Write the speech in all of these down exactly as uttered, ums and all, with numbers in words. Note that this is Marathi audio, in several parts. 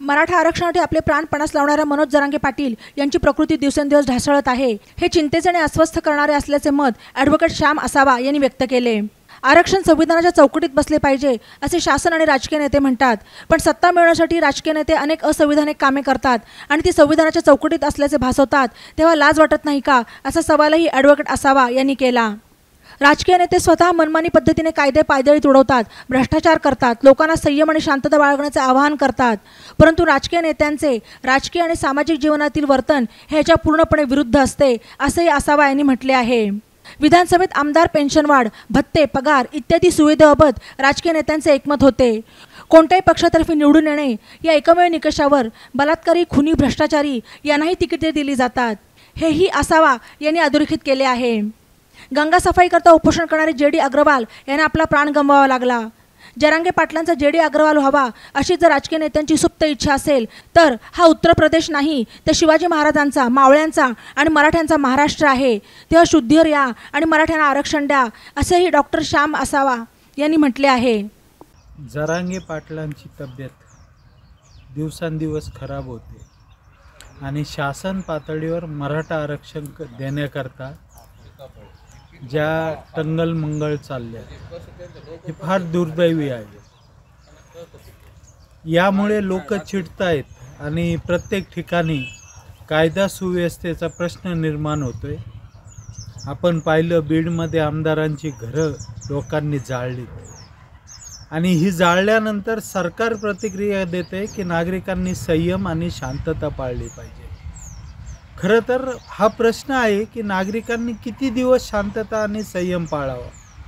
मराठा आरक्षणासाठी आपले प्राण पणास लावणाऱ्या मनोज जरांगे पाटील यांची प्रकृती दिवसेंदिवस ढासळत आहे। हे चिंतेचे आणि अस्वस्थ करणारे असल्याचे मत ॲडव्होकेट श्याम असावा यांनी व्यक्त केले। आरक्षण संविधानाच्या चौकटीत बसले पाहिजे असे शासन आणि राजकीय नेते म्हणतात, पण सत्ता मिळवण्यासाठी राजकीय नेते अनेक असंविधानिक कामे करतात आणि ती संविधानाच्या चौकटीत असल्याचे भासवतात, तेव्हा लाज वाटत नाही का, असा सवालही ॲडव्होकेट असावा यांनी केला। राजकीय नेते स्वतः मनमानी पद्धतीने कायदे पायदळीत उडवतात, भ्रष्टाचार करतात, लोकांना संयम आणि शांतता बाळगण्याचे आवाहन करतात, परंतु राजकीय नेत्यांचे राजकीय आणि सामाजिक जीवनातील वर्तन ह्याच्या पूर्णपणे विरुद्ध असते, असेही असावा यांनी म्हटले आहे। विधानसभेत आमदार पेन्शनवाढ, भत्ते, पगार इत्यादी सुविधेबाबत राजकीय नेत्यांचे एकमत होते। कोणत्याही पक्षातर्फे निवडून येणे या एकमेव निकषावर बलात्कारी, खुनी, भ्रष्टाचारी यांनाही तिकिटे दिली जातात, हेही असावा यांनी अधोरेखित केले आहे। गंगा सफाई करता उपोषण करणारे जे डी अग्रवाल यांना आपला प्राण गमवावा लागला। जरांगे पाटलांचा जे डी अग्रवाल व्हावा अशी जर राजकीय नेत्यांची सुप्त इच्छा असेल तर हा उत्तर प्रदेश नाही, तर शिवाजी महाराजांचा, मावळ्यांचा आणि मराठ्यांचा महाराष्ट्र आहे। तेव्हा शुद्धीवर या आणि मराठ्यांना आरक्षण द्या, असेही डॉक्टर श्याम असावा यांनी म्हटले आहे। जरांगे पाटलांची तब्येत दिवसांदिवस खराब होते आणि शासन पातळीवर मराठा आरक्षण देण्याकरता ज्या टंगल मंगळ चालल्या हे फार दुर्दैवी आहे। यामुळे लोक चिडतायत आणि प्रत्येक ठिकाणी कायदा सुव्यवस्थेचा प्रश्न निर्माण होतोय। आपण पाहिलं, बीडमध्ये आमदारांची घरं लोकांनी जाळली आणि ही जाळल्यानंतर सरकार प्रतिक्रिया देते की नागरिकांनी संयम आणि शांतता पाळली पाहिजे। खरं तर हा प्रश्न आहे की नागरिकांनी किती दिवस शांतता आणि संयम पाळावा।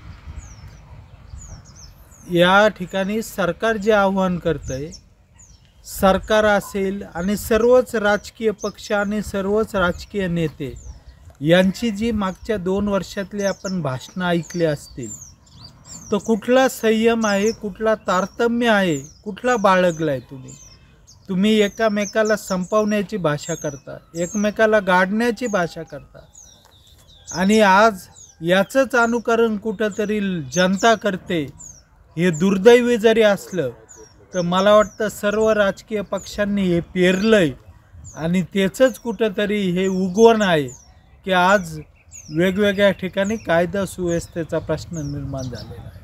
या ठिकाणी सरकार जे आव्हान करतंय, सरकार असेल आणि सर्वच राजकीय पक्ष आणि सर्वच राजकीय नेते यांची जी मागच्या दोन वर्षातली आपण भाषणं ऐकली असतील, तो कुठला संयम आहे, कुठला तारतम्य आहे, कुठला बाळगलाय तुम्ही तुम्ही एकामेकाला संपवण्याची भाषा करता, एकमेकाला गाडण्याची भाषा करता आणि आज याचंच अनुकरण कुठंतरी जनता करते। हे दुर्दैवी जरी असलं तर मला वाटतं सर्व राजकीय पक्षांनी हे पेरलंय आणि त्याचंच कुठंतरी हे उगवण आहे की आज वेगवेगळ्या ठिकाणी कायदा सुव्यवस्थेचा प्रश्न निर्माण झालेला आहे।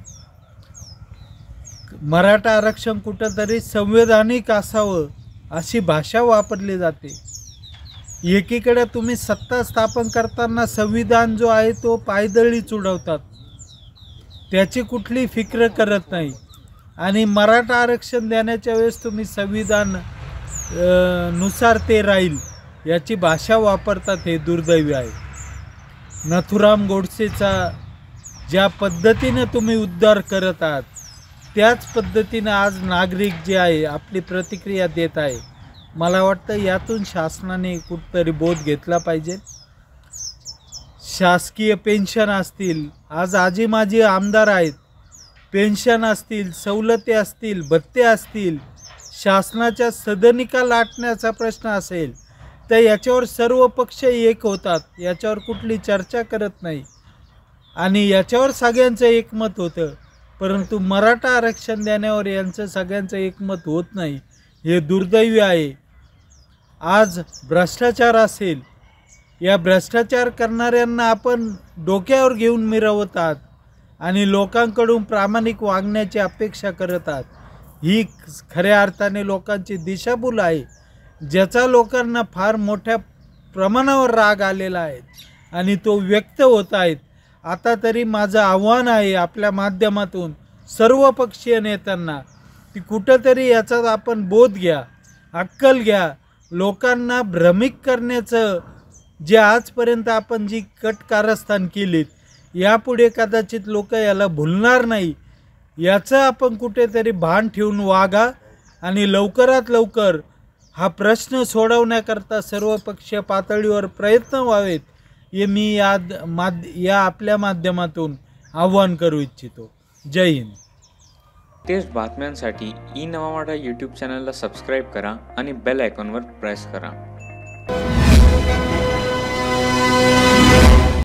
मराठा आरक्षण कुठंतरी संवैधानिक असावं अशी भाषा वापरली जाते। एकीकडे तुम्ही सत्ता स्थापन करताना संविधान जो आहे तो पायदळी उडवतात, त्याची कुठली फिक्र करत नाही आणि मराठा आरक्षण देण्याच्या वेळेस तुम्ही संविधान नुसार ते राहील याची भाषा वापरतात, हे दुर्दैवी आहे। नथुराम गोडसेचा ज्या पद्धतीने तुम्ही उद्धार करत आहात त्याच पद्धतीने आज नागरिक जे आहे आपली प्रतिक्रिया देत आहे। मला वाटतं यातून शासनाने कुठतरी बोध घेतला पाहिजे। शासकीय पेन्शन असतील, आज आजी माजी आमदार आहेत, पेन्शन असतील, सवलती असतील, भत्ते असतील, शासनाच्या सदनिका लाटण्याचा प्रश्न असेल तर याच्यावर सर्व पक्ष एक होतात, याच्यावर कुठली चर्चा करत नाही आणि याच्यावर सगळ्यांचं एकमत होतं, परंतु मराठा आरक्षण देण्यावर यांचं सगळ्यांचं एकमत होत नाही, हे दुर्दैवी आहे। आज भ्रष्टाचार असेल, या भ्रष्टाचार करणाऱ्यांना आपण डोक्यावर घेऊन मिरवत आहात आणि लोकांकडून प्रामाणिक वागण्याची अपेक्षा करत आहात। ही खऱ्या अर्थाने लोकांची दिशाभूल आहे, ज्याचा लोकांना फार मोठ्या प्रमाणावर राग आलेला आहे आणि तो व्यक्त होत आहे। आता तरी माझं आव्हान आहे आपल्या माध्यमातून सर्व पक्षीय नेत्यांना की कुठंतरी याचा आपण बोध घ्या, अक्कल घ्या। लोकांना भ्रमित करण्याचं जे आजपर्यंत आपण जी कट कारस्थान केलीत, यापुढे कदाचित लोक याला भुलणार नाही, याचं आपण कुठेतरी भान ठेवून वागा आणि लवकरात लवकर हा प्रश्न सोडवण्याकरता सर्व पक्षीय पातळीवर प्रयत्न व्हावेत, हे मी या माध या आपल्या माध्यमातून आव्हान करू इच्छितो। जय हिंद। लेटेस्ट बातम्यांसाठी ई नवा मराठा यूट्यूब चॅनलला सबस्क्राईब करा आणि बेल आयकॉनवर प्रेस करा।